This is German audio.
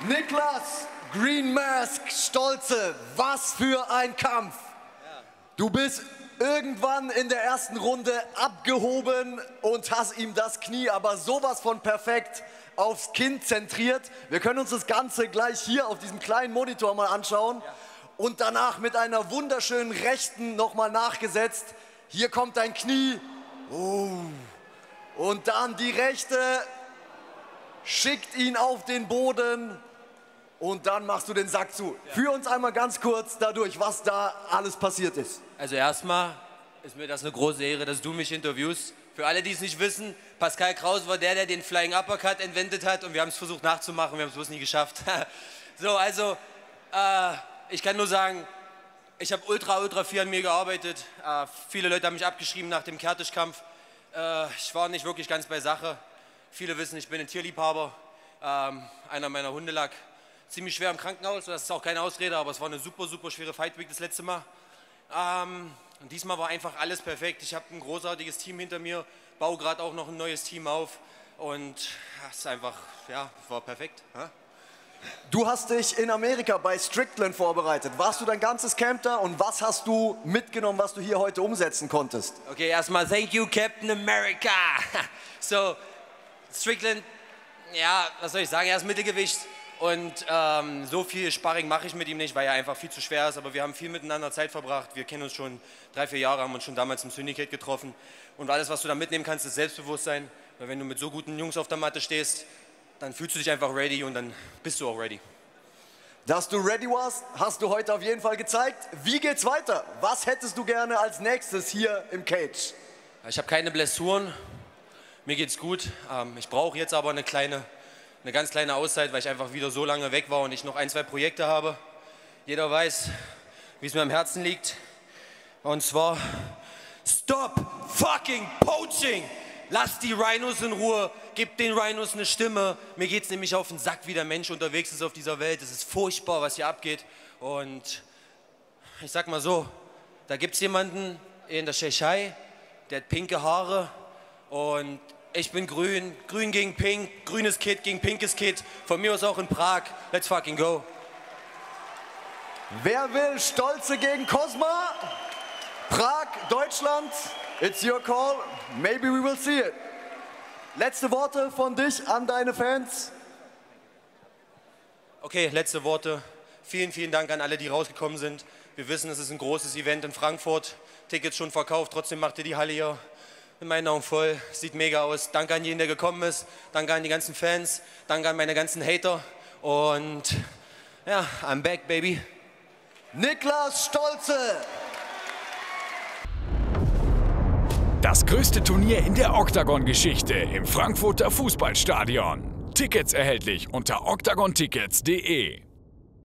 Niklas Green Mask Stolze, was für ein Kampf! Du bist irgendwann in der ersten Runde abgehoben und hast ihm das Knie aber sowas von perfekt aufs Kinn zentriert. Wir können uns das Ganze gleich hier auf diesem kleinen Monitor mal anschauen. Und danach mit einer wunderschönen rechten nochmal nachgesetzt. Hier kommt dein Knie. Und dann die rechte, schickt ihn auf den Boden. Und dann machst du den Sack zu. Ja. Führ uns einmal ganz kurz dadurch, was da alles passiert ist. Also erstmal ist mir das eine große Ehre, dass du mich interviewst. Für alle, die es nicht wissen, Pascal Kraus war der den Flying Uppercut entwendet hat und wir haben es versucht nachzumachen, wir haben es bloß nie geschafft. So, also, ich kann nur sagen, ich habe ultra viel an mir gearbeitet. Viele Leute haben mich abgeschrieben nach dem Kertischkampf. Ich war nicht wirklich ganz bei Sache. Viele wissen, ich bin ein Tierliebhaber. Einer meiner Hunde lag ziemlich schwer im Krankenhaus, das ist auch keine Ausrede, aber es war eine super schwere Fight Week das letzte Mal. Und diesmal war einfach alles perfekt. Ich habe ein großartiges Team hinter mir, baue gerade auch noch ein neues Team auf und es ist einfach, ja, war perfekt. Ja? Du hast dich in Amerika bei Strickland vorbereitet. Warst du dein ganzes Camp da und was hast du mitgenommen, was du hier heute umsetzen konntest? Okay, erstmal thank you Captain America. So, Strickland, ja, was soll ich sagen, er ist Mittelgewicht. Und so viel Sparring mache ich mit ihm nicht, weil er einfach viel zu schwer ist. Aber wir haben viel miteinander Zeit verbracht. Wir kennen uns schon 3-4 Jahre, haben uns schon damals im Syndicate getroffen. Und alles, was du da mitnehmen kannst, ist Selbstbewusstsein. Weil wenn du mit so guten Jungs auf der Matte stehst, dann fühlst du dich einfach ready und dann bist du auch ready. Dass du ready warst, hast du heute auf jeden Fall gezeigt. Wie geht's weiter? Was hättest du gerne als nächstes hier im Cage? Ich habe keine Blessuren. Mir geht's gut. Ich brauche jetzt aber eine ganz kleine Auszeit, weil ich einfach wieder so lange weg war und ich noch 1-2 Projekte habe. Jeder weiß, wie es mir am Herzen liegt. Und zwar, stop fucking poaching! Lass die Rhinos in Ruhe, gib den Rhinos eine Stimme. Mir geht es nämlich auf den Sack, wie der Mensch unterwegs ist auf dieser Welt. Es ist furchtbar, was hier abgeht. Und ich sag mal so, da gibt es jemanden in der Tschechei, der hat pinke Haare und ich bin grün, grün gegen pink, grünes Kid gegen pinkes Kid. Von mir aus auch in Prag. Let's fucking go. Wer will Stolze gegen Cosma? Prag, Deutschland. It's your call. Maybe we will see it. Letzte Worte von dich an deine Fans. Okay, letzte Worte. Vielen Dank an alle, die rausgekommen sind. Wir wissen, es ist ein großes Event in Frankfurt. Tickets schon verkauft, trotzdem macht ihr die Halle hier in meinen Augen voll. Sieht mega aus. Danke an jeden, der gekommen ist. Danke an die ganzen Fans. Danke an meine ganzen Hater. Und ja, I'm back, baby. Niklas Stolze. Das größte Turnier in der Octagon-Geschichte im Frankfurter Fußballstadion. Tickets erhältlich unter octagontickets.de.